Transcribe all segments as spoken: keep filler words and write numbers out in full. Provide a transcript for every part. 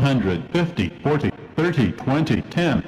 hundred fifty, forty, thirty, twenty, ten.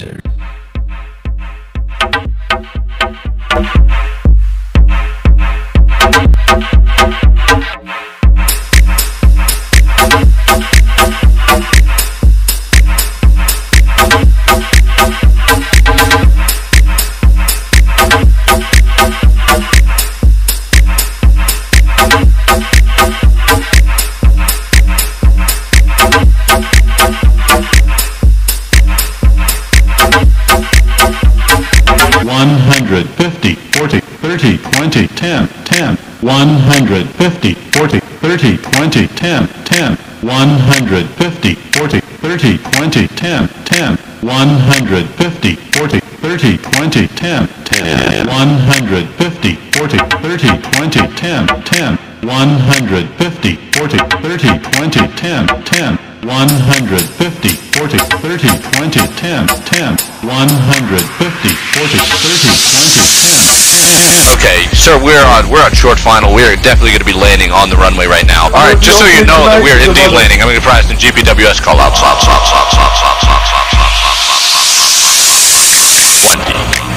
one hundred fifty, forty, thirty, twenty, ten, ten. one hundred fifty, forty, thirty, twenty, ten, ten. one hundred fifty, forty, thirty, twenty, ten, ten. one hundred fifty, forty, thirty, twenty, ten, ten. one hundred fifty, forty, thirty, twenty, ten, ten. one hundred fifty, forty, thirty, twenty, ten, ten. one hundred fifty, forty, thirty, twenty, ten, ten. one hundred fifty, forty, thirty, twenty, ten. Okay, sir, we're on we're on short final. We're definitely going to be landing on the runway right now. All right, just so you know that we're indeed landing. I'm going to provide some G P W S call out. Stop, stop, stop, stop, stop, stop, stop, stop, stop, stop. twenty.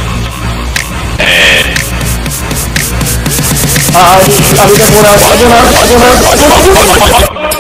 And Ah, I mean, I mean, I don't know, I don't know, I don't know.